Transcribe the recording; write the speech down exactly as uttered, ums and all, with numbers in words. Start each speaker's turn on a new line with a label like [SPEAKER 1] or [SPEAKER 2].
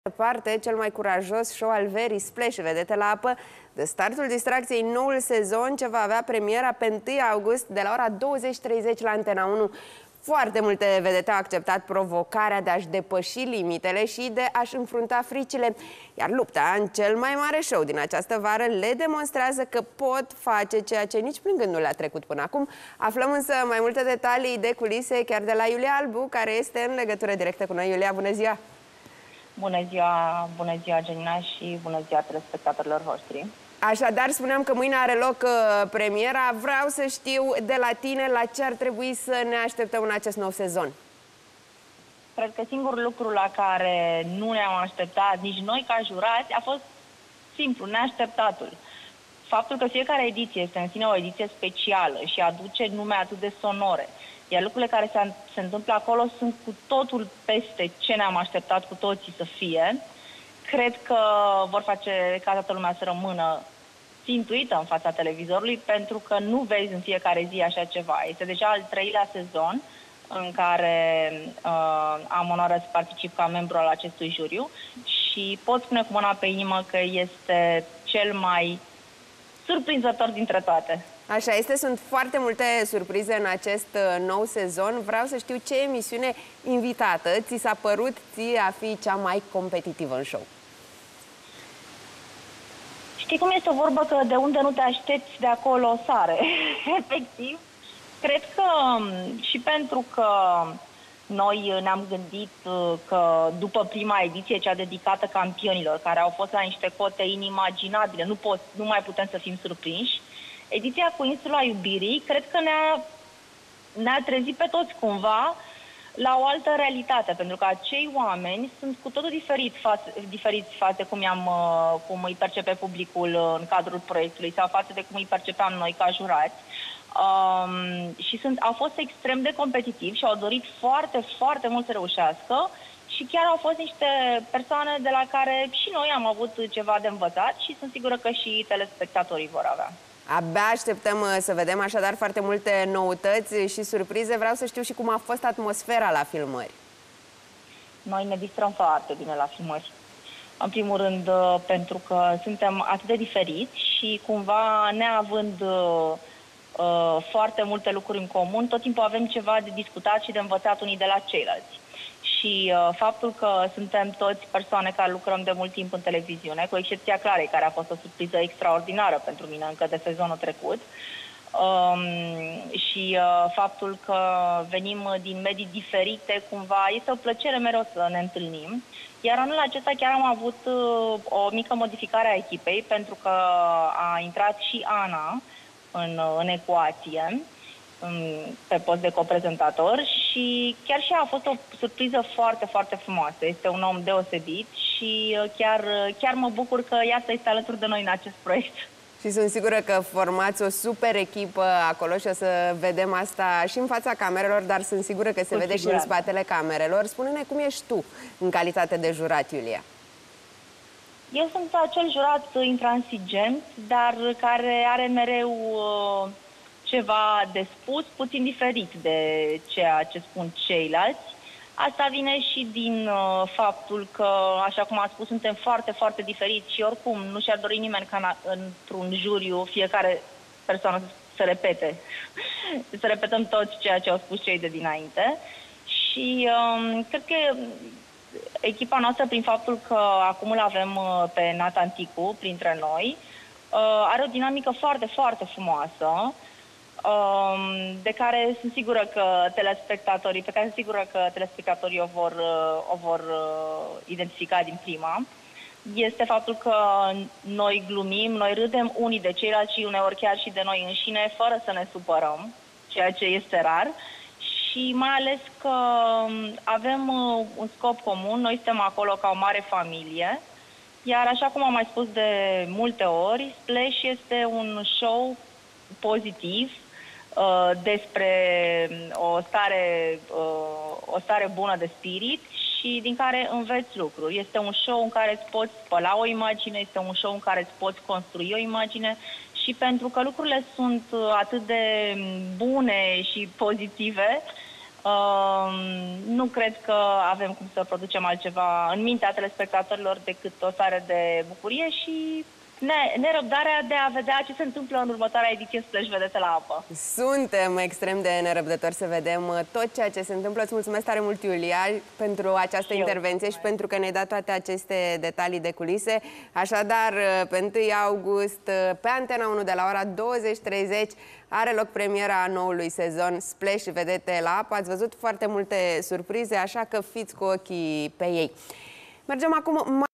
[SPEAKER 1] Departe, cel mai curajos show al verii, Splash, vedete la apă, de startul distracției noul sezon, ce va avea premiera pe întâi august de la ora douăzeci treizeci la Antena unu. Foarte multe vedete au acceptat provocarea de a-și depăși limitele și de a-și înfrunta fricile. Iar lupta în cel mai mare show din această vară le demonstrează că pot face ceea ce nici prin gând nu le-a trecut până acum. Aflăm însă mai multe detalii de culise chiar de la Iulia Albu, care este în legătură directă cu noi. Iulia, bună ziua!
[SPEAKER 2] Bună ziua, bună ziua, Genina, și bună ziua telespectatorilor voștri.
[SPEAKER 1] Așadar, spuneam că mâine are loc uh, premiera. Vreau să știu de la tine la ce ar trebui să ne așteptăm în acest nou sezon.
[SPEAKER 2] Cred că singurul lucru la care nu ne-am așteptat, nici noi ca jurați, a fost simplu, neașteptatul. Faptul că fiecare ediție este în sine o ediție specială și aduce nume atât de sonore. Iar lucrurile care se, se întâmplă acolo sunt cu totul peste ce ne-am așteptat cu toții să fie. Cred că vor face ca toată lumea să rămână țintuită în fața televizorului, pentru că nu vezi în fiecare zi așa ceva. Este deja al treilea sezon în care uh, am onoarea să particip ca membru al acestui juriu și pot spune cu mâna pe inimă că este cel mai surprinzător dintre toate.
[SPEAKER 1] Așa este, sunt foarte multe surprize în acest nou sezon. Vreau să știu ce emisiune invitată ți s-a părut ție a fi cea mai competitivă în show.
[SPEAKER 2] Știi cum este vorba că de unde nu te aștepți, de acolo sare. Efectiv, cred că și pentru că noi ne-am gândit că după prima ediție, cea dedicată campionilor, care au fost la niște cote inimaginabile, nu, pot, nu mai putem să fim surprinși, ediția cu Insula Iubirii, cred că ne-a ne-a trezit pe toți cumva la o altă realitate, pentru că acei oameni sunt cu totul diferit față, diferiți față cum, i-am, cum îi percepe publicul în cadrul proiectului sau față de cum îi percepeam noi ca jurați. Um, și sunt, au fost extrem de competitivi și au dorit foarte, foarte mult să reușească și chiar au fost niște persoane de la care și noi am avut ceva de învățat și sunt sigură că și telespectatorii vor avea.
[SPEAKER 1] Abia așteptăm să vedem așadar foarte multe noutăți și surprize. Vreau să știu și cum a fost atmosfera la filmări. Noi
[SPEAKER 2] ne distrăm foarte bine la filmări. În primul rând pentru că suntem atât de diferiți și cumva neavând uh, foarte multe lucruri în comun, tot timpul avem ceva de discutat și de învățat unii de la ceilalți. Și uh, faptul că suntem toți persoane care lucrăm de mult timp în televiziune, cu excepția Clarei, care a fost o surpriză extraordinară pentru mine încă de sezonul trecut, um, și uh, faptul că venim din medii diferite, cumva este o plăcere mereu să ne întâlnim. Iar anul acesta chiar am avut uh, o mică modificare a echipei, pentru că a intrat și Ana în, în ecuație, pe post de coprezentator, și chiar și a fost o surpriză foarte, foarte frumoasă. Este un om deosebit și chiar, chiar mă bucur că iată este alături de noi în acest proiect.
[SPEAKER 1] Și sunt sigură că formați o super echipă acolo și o să vedem asta și în fața camerelor, dar sunt sigură că se vede și în spatele camerelor. Spune-ne cum ești tu în calitate de jurat, Iulia.
[SPEAKER 2] Eu sunt acel jurat intransigent, dar care are mereu uh, ceva de spus, puțin diferit de ceea ce spun ceilalți. Asta vine și din uh, faptul că, așa cum am spus, suntem foarte, foarte diferiți și oricum nu și-ar dori nimeni ca într-un juriu fiecare persoană să repete, să repetăm toți ceea ce au spus cei de dinainte. Și uh, cred că echipa noastră, prin faptul că acum îl avem uh, pe Nathan Ticu printre noi, uh, are o dinamică foarte, foarte frumoasă, de care sunt sigură că telespectatorii, pe care sunt sigură că telespectatorii o vor, o vor identifica din prima. Este faptul că noi glumim, noi râdem unii de ceilalți și uneori chiar și de noi înșine, fără să ne supărăm, ceea ce este rar. Și mai ales că avem un scop comun, noi suntem acolo ca o mare familie. Iar așa cum am mai spus de multe ori, Splash este un show pozitiv, despre o stare, o stare bună de spirit și din care înveți lucruri. Este un show în care îți poți spăla o imagine, este un show în care îți poți construi o imagine și pentru că lucrurile sunt atât de bune și pozitive, Uh, nu cred că avem cum să producem altceva în mintea telespectatorilor decât o stare de bucurie și ne, nerăbdarea de a vedea ce se întâmplă în următoarea ediție Splash Vedete la apă.
[SPEAKER 1] Suntem extrem de nerăbdători să vedem tot ceea ce se întâmplă. Îți mulțumesc tare mult, Iulia, pentru această
[SPEAKER 2] și
[SPEAKER 1] intervenție
[SPEAKER 2] eu.
[SPEAKER 1] și pentru că ne-ai dat toate aceste detalii de culise. Așadar, pe întâi august, pe Antena unu de la ora douăzeci treizeci, are loc premiera noului sezon Splash Vedete la apă. Ați văzut foarte multe surprize, așa că fiți cu ochii pe ei. Mergem acum...